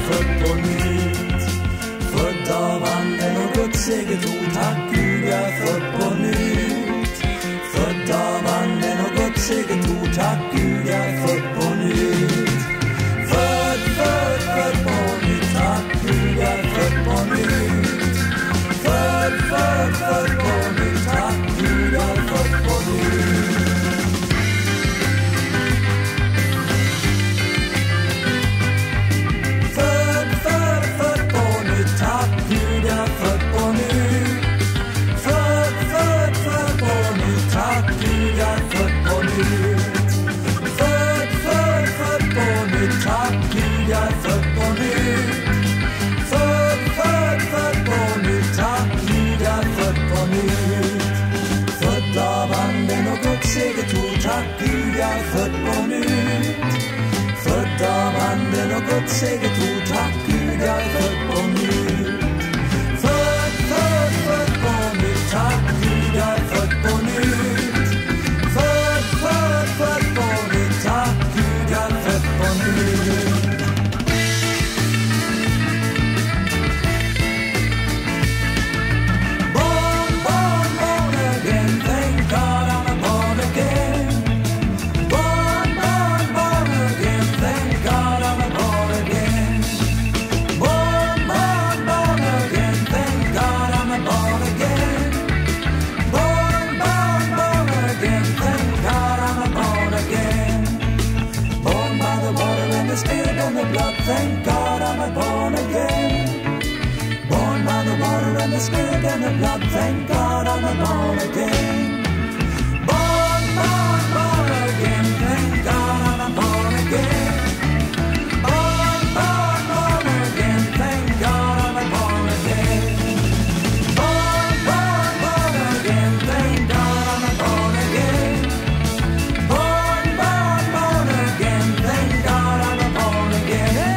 född på nytt. Född av anden och Guds eget ord, tack Gud jag är född på nytt. Född av anden och Guds eget ord, tack Gud jag är född på nytt. Född på nytt, tack Gud jag är född på nytt. Född på nytt, tack Gud jag är född på nytt. Tack Gud jag är född på nytt. Född av anden och Guds eget ord, tack Gud jag är född på nytt. Född på nytt, tack Gud jag är född på nytt. Född på nytt, tack Gud jag är född på nytt. Thank God I'm born again. Born by the water and the spirit and the blood. Thank God I'm born again. Born again. Thank God I'm born again. Born again. Thank God I'm born again. Born again. Thank God I'm born again. Born again. Thank God I'm born again.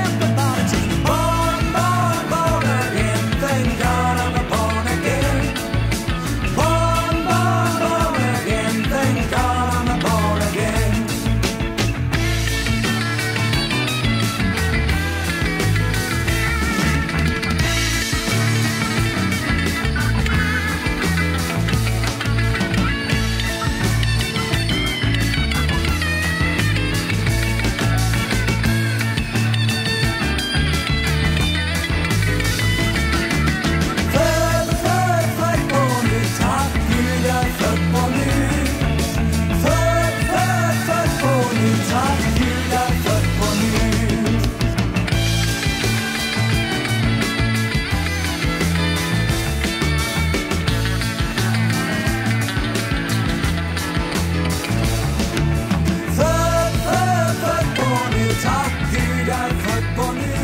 Tack Gud jag är född på nytt.